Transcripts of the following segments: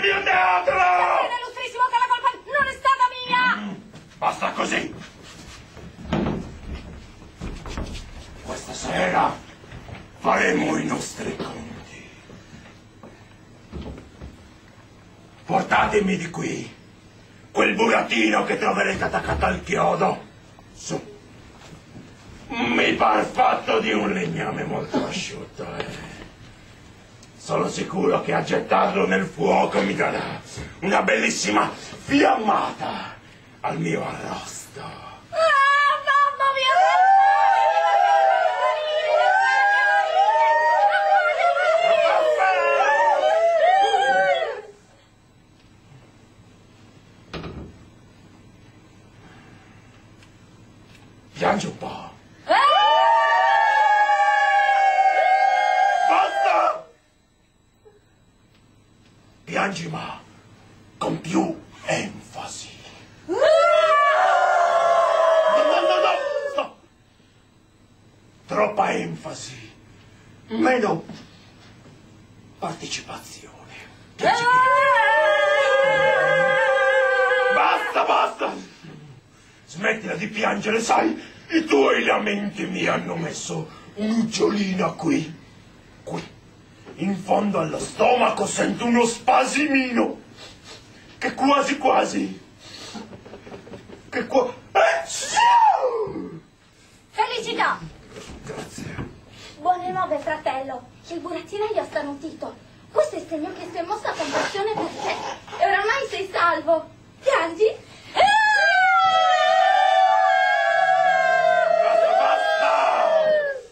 mio teatro! Bene, illustrissimo, che la colpa non è stata mia! Basta così! Questa sera faremo i nostri conti. Portatemi di qui quel burattino che troverete attaccato al chiodo. Su. Mi par fatto di un legname molto asciutto, Sono sicuro che a gettarlo nel fuoco mi darà una bellissima fiammata al mio arrosto. Mamma mia! Piangi un po'. Piangi, ma con più enfasi. No, stop. Troppa enfasi, meno partecipazione. Basta. Smettila di piangere, sai, i tuoi lamenti mi hanno messo un'uggiolina qui. In fondo allo stomaco sento uno spasimino che quasi Felicità! Grazie. Buone nuove, fratello. Il burattinaio ha starnutito. Questo è il segno che si è mossa compassione per te. E oramai sei salvo. Piangi? Basta!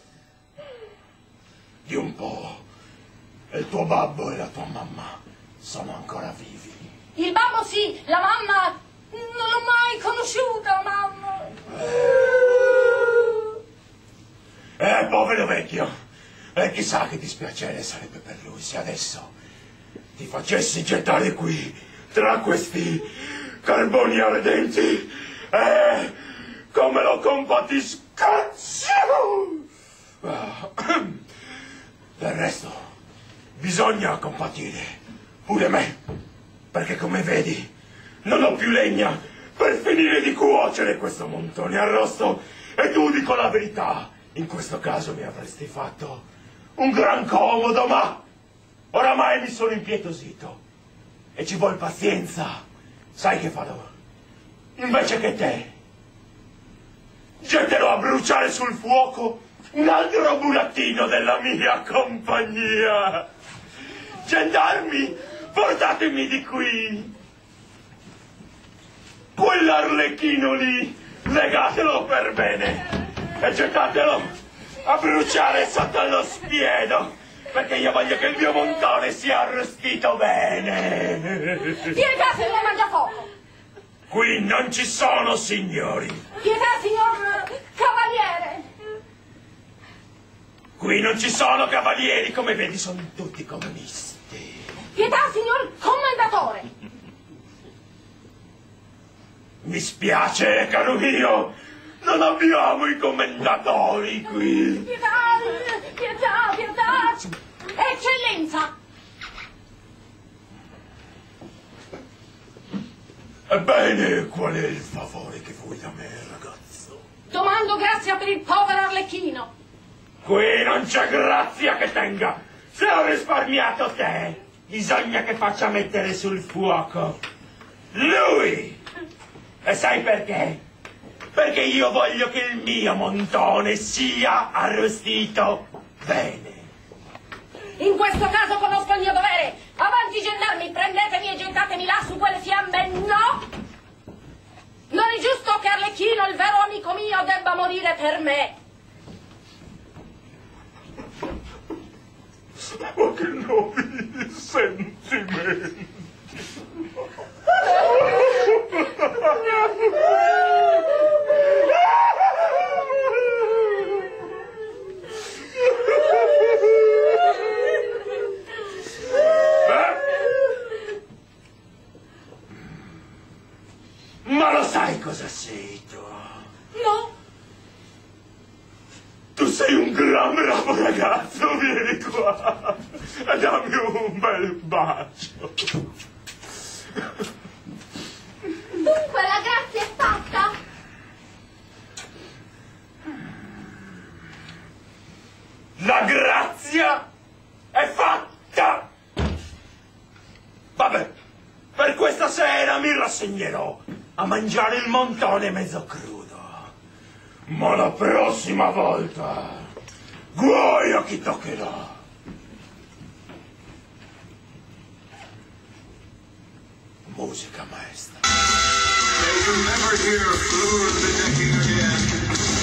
Di un po'. Il tuo babbo e la tua mamma sono ancora vivi. Il babbo sì, la mamma non l'ho mai conosciuta, mamma. Povero vecchio. E chissà che dispiacere sarebbe per lui se adesso ti facessi gettare qui tra questi carboni ardenti. Come lo compatisco! Del resto bisogna compatire pure me, perché come vedi non ho più legna per finire di cuocere questo montone arrosto, e tu, dico la verità, in questo caso mi avresti fatto un gran comodo, ma oramai mi sono impietosito e ci vuol pazienza. Sai che farò? Invece che te getterò a bruciare sul fuoco un altro burattino della mia compagnia. Gendarmi, portatemi di qui quell'arlecchino lì, legatelo per bene e gettatelo a bruciare sotto lo spiedo, perché io voglio che il mio montone sia arrostito bene. Pietà, signor Mangiafoco! Qui non ci sono signori. Pietà, signor Cavaliere! Qui non ci sono cavalieri, come vedi sono tutti comunisti. Pietà, signor Commendatore! Mi spiace, caro mio, non abbiamo i commendatori qui. Pietà! Eccellenza! Ebbene, qual è il favore che vuoi da me, ragazzo? Domando grazia per il povero Arlecchino. Qui non c'è grazia che tenga. Se ho risparmiato te, bisogna che faccia mettere sul fuoco lui. E sai perché? Perché io voglio che il mio montone sia arrostito bene. In questo caso conosco il mio dovere. Avanti, gendarmi, prendetemi e gettatemi là su quelle fiamme. No! Non è giusto che Arlecchino, il vero amico mio, debba morire per me. Ma che nobili sentimenti! Ma lo sai cosa sei tu? No? Tu sei un gran bravo ragazzo, vieni qua e dammi un bel bacio. Dunque la grazia è fatta? La grazia è fatta! Vabbè, per questa sera mi rassegnerò a mangiare il montone mezzo crudo. Ma la prossima volta, guai a chi toccherà. Musica maestra. May you never hear fluid decking again.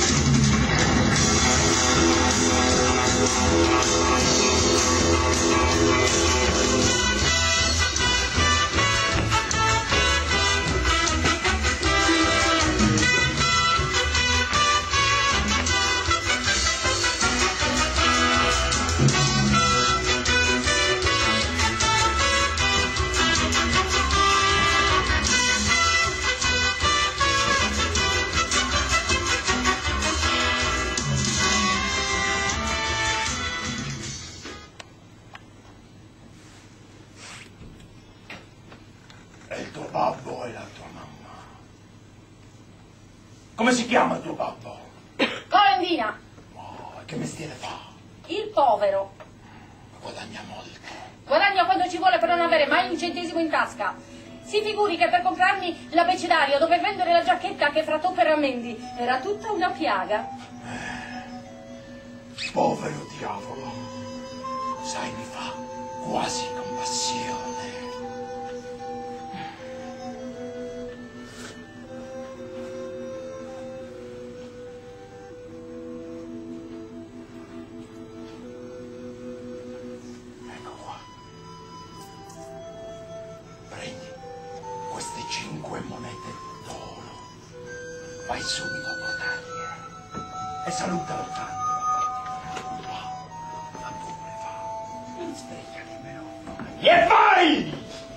E il tuo babbo e la tua mamma. Come si chiama tuo babbo? Colendina, Oh, che mestiere fa? il povero. Guadagna molto. Guadagno quando ci vuole per non avere mai un centesimo in tasca. Si figuri che per comprarmi l'abbecedario dove vendere la giacchetta che fra toppe e rammendi era tutta una piaga. Povero diavolo. Sai, mi fa quasi compassione. Ecco qua. Prendi queste 5 monete d'oro. Vai subito a portarle. E salutalo tanto. Ma pure va. Non sbrigati però. E vai!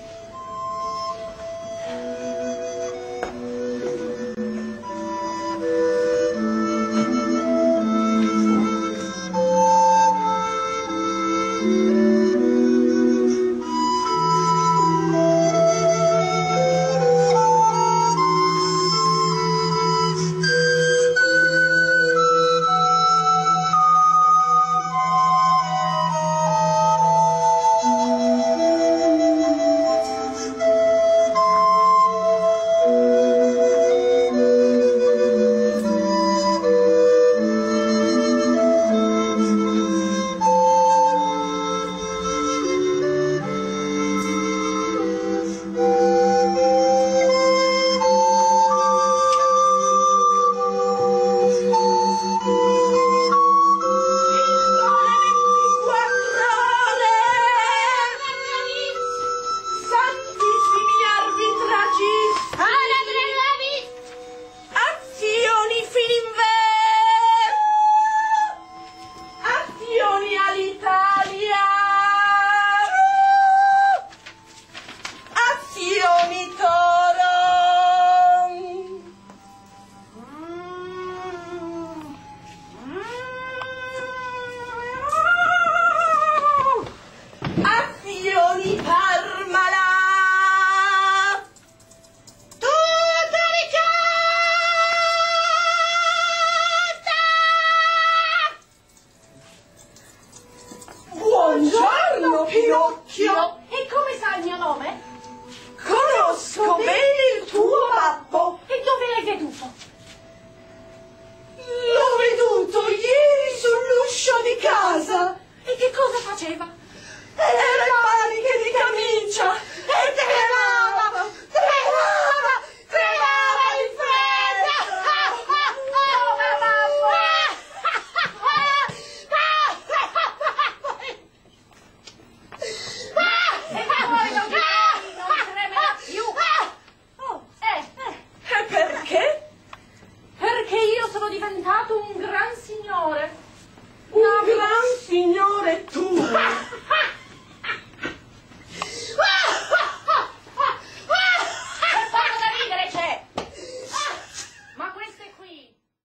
Buongiorno, Pinocchio! E come sa il mio nome? Conosco bene il tuo babbo. E dove l'hai veduto? L'ho veduto ieri sull'uscio di casa. E che cosa faceva? Era in maniche di camicia e tremava di freddo. Povero babbo! E poi non tremerà più! E perché? Perché io sono diventato un gran signore! Un gran signore tu?